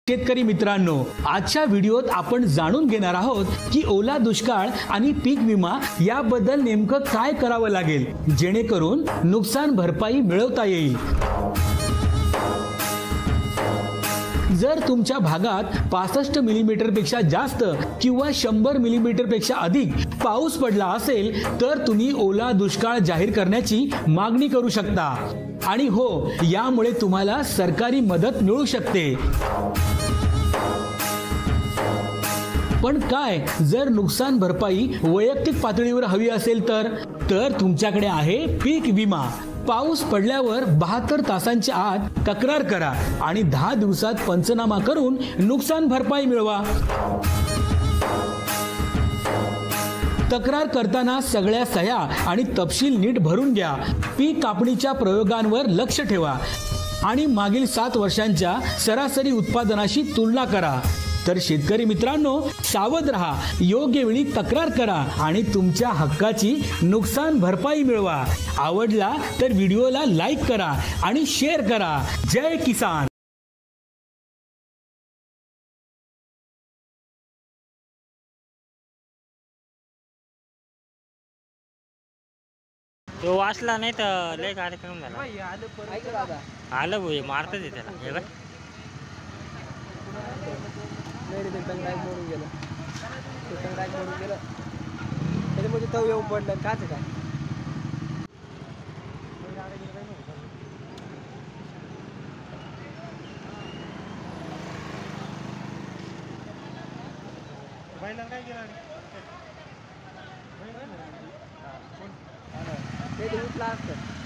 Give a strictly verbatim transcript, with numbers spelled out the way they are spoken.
शेतकरी मित्रांनो, आजच्या व्हिडिओत आपण जाणून घेणार आहोत की ओला दुष्काळ आणि पीक विमा याबद्दल नेमकं काय करावं लागेल जेणेकरून नुकसान भरपाई मिळवता येईल। जर तुमच्या भागात पासष्ट मिलीमीटर पेक्षा जास्त किंवा शंभर मिलीमीटर पेक्षा अधिक पाऊस पडला असेल तर तुम्ही ओला दुष्काळ जाहीर करण्याची मागणी करू शकता आणि हो, यामुळे तुम्हाला सरकारी मदत मिळू शकते। पण काय जर नुकसान भरपाई वैयक्तिक पातळीवर हवी असेल तर तर तुमच्याकडे आहे पीक विमा। पाऊस पडल्यावर बहात्तर तासांच्या आत तक्रार करा आणि दहा दिवसात पंचनामा करून नुकसान भरपाई मिळवा। तक्रार करताना सगळ्या सह्या आणि तपशील नीट भरून घ्या। पीक कापणीच्या प्रयोगांवर लक्ष ठेवा आणि मागील सात वर्षांच्या सरासरी उत्पादनाशी तुलना करा। तर शेतकरी मित्रांनो, सावध रहा, योग्य वेळी तक्रार करा आणि तुमच्या हक्काची नुकसान भरपाई मिळवा। आवडला तर व्हिडिओला लाईक करा आणि शेअर करा। जय किसान। तो वाचला नाही तर लय कार्यक्रम झाला। आलं भाऊ, मारतच आहे त्याला। हे बघ, टंगडाक मोडून गेलं ते टंगडाक मोडून गेलं त्याच्यामध्ये तव येऊन पडलं काच काय बैलाला काय केलं ते उठला असतं।